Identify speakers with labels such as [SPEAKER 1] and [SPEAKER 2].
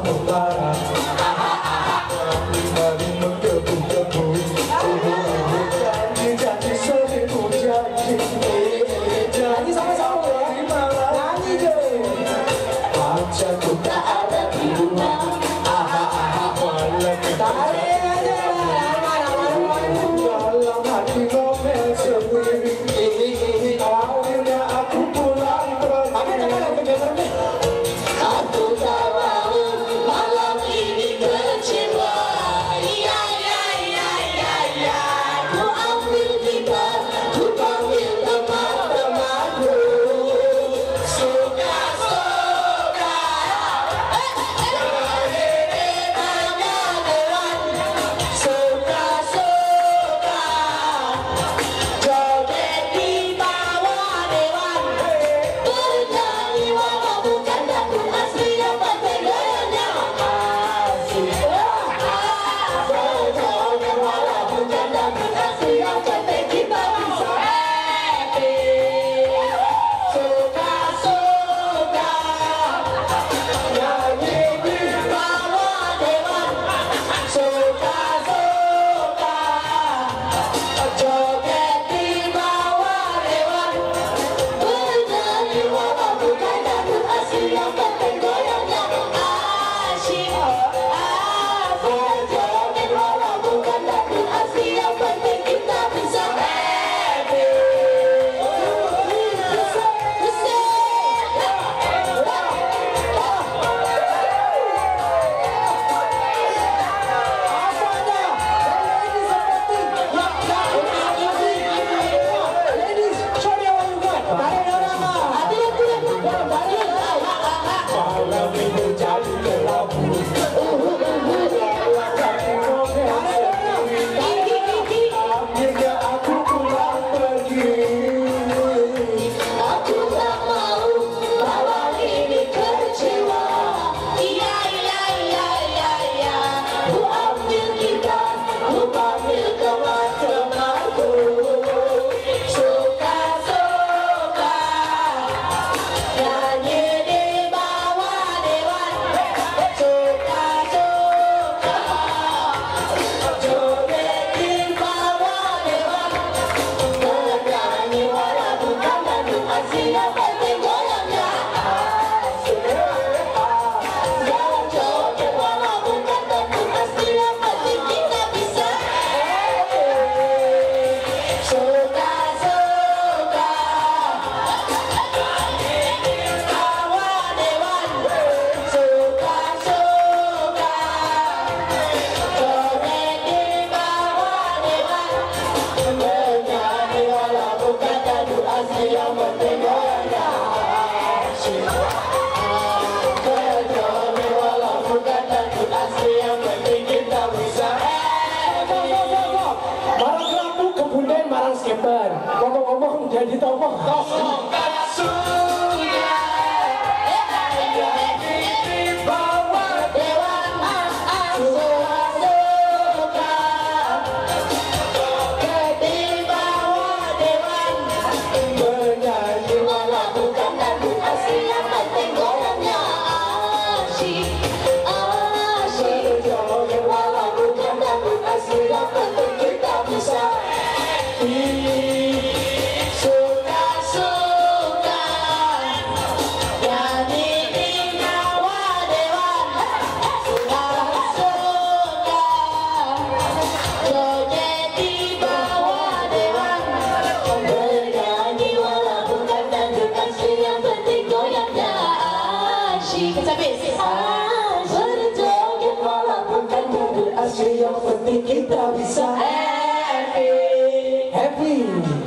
[SPEAKER 1] utara. Mari menggebu-gebu, janji seribu janji. Janji sama-sama di malam nyanyi deh. Pacarku tak ada di rumah. Walau kita dalam hati ngomel sendiri. Akhirnya aku pulang pergi.
[SPEAKER 2] Aku tak mau malam ini kecewa. Ya ya ya ya ya. Ku ambil gitar, ku panggil teman-temanku. Suka-suka, suka-suka, joget di bawah dewan. Bernyanyi walau bukan dangdut asli, yang penting gayanya asik. Berjoget walau bukan dangdut asli, yang penting kita bisa happy. Suka-suka, nyanyi di bawah dewan. Suka-suka, joget di bawah dewan. Bernyanyi walau bukan dangdut asli, yang penting goyangnya asyik. Berjoget walau bukan dangdut asli, yang penting kita bisa happy.
[SPEAKER 1] Malam ini jadi kelabu. Akhirnya aku pulang pergi.
[SPEAKER 2] Aku tak mau malam ini kecewa. Iya iya iya iya iya. Ku ambil gitar, ku panggil teman-temanku. Suka-suka, nyanyi di bawah dewan. Suka-suka, joget di bawah dewan. Bernyanyi walau bukan dangdut asli, yang penting goyangnya asik. Joget walau bukan dangdut asli, yang penting kita bisa happy. Suka-suka, bawah dewan. Suka-suka, joget di bawah dewan. Bernyanyi walau bukan dangdut asli, yang penting goyangnya asyik. Berjoget walau bukan dangdut asli, yang penting kita bisa happy.
[SPEAKER 1] Marang kerapu kebunden marang skater. Ngomong-ngomong jadi tomong. Bernyanyi
[SPEAKER 2] Walau bukan dangdut asli, yang penting goyangnya asyik. Asyik. Walau bukan dangdut asli, yang penting kita bisa happy. Suka-suka, nyanyi di bawah dewan. Suka-suka, joget di bawah dewan. Bernyanyi walau bukan dangdut asli, yang penting goyangnya asyik. Berjoget walau bukan dangdut asli, yang penting kita bisa